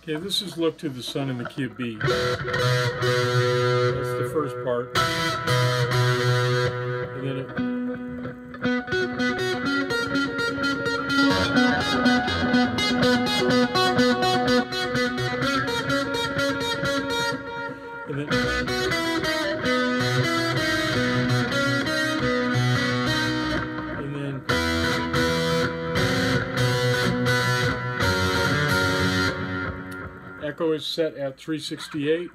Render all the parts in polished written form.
Okay, this is Look to the Sun in the key of B. That's the first part. And then it... And then... And then... Echo is set at 368.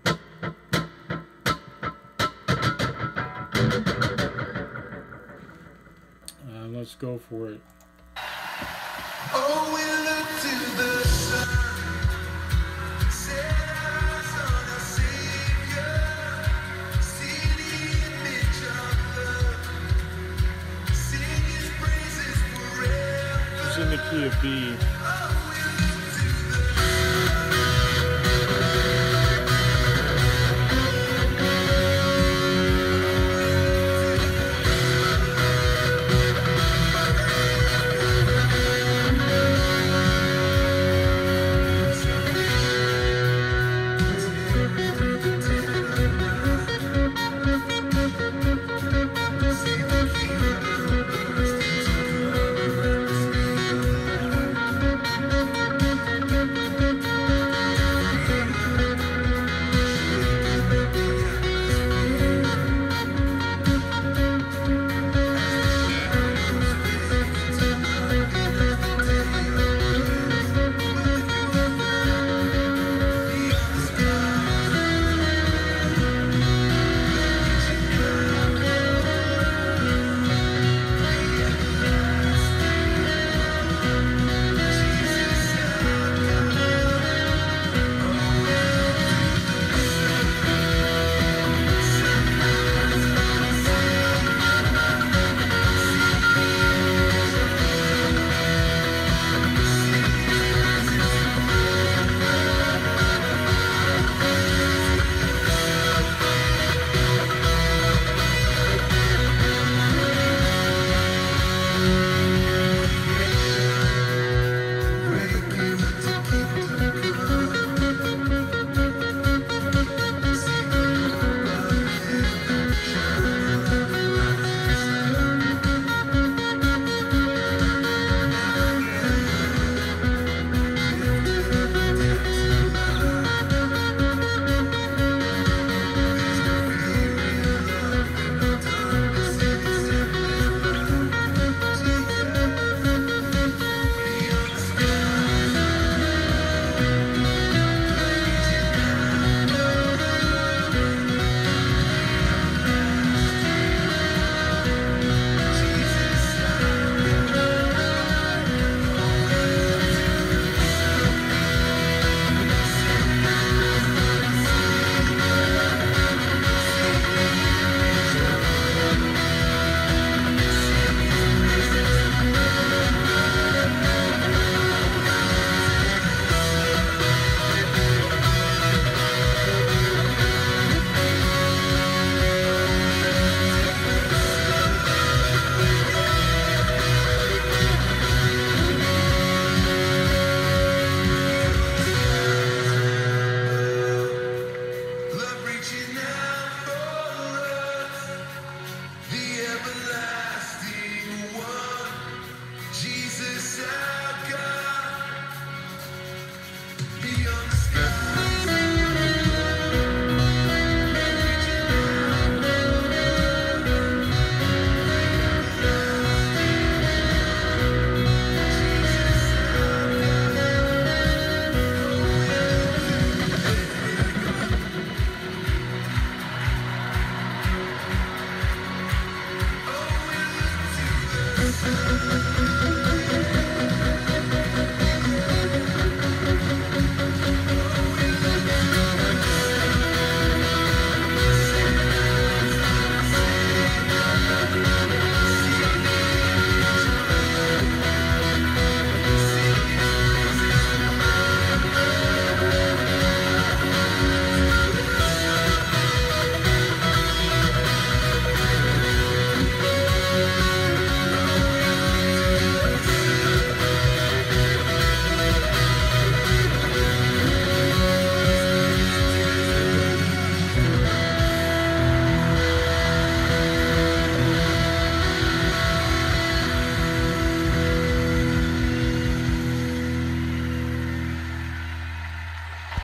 Let's go for it. Oh, we look to the sun, set our eyes on our Savior, see the image of love, sing His praises forever. It's in the key of B.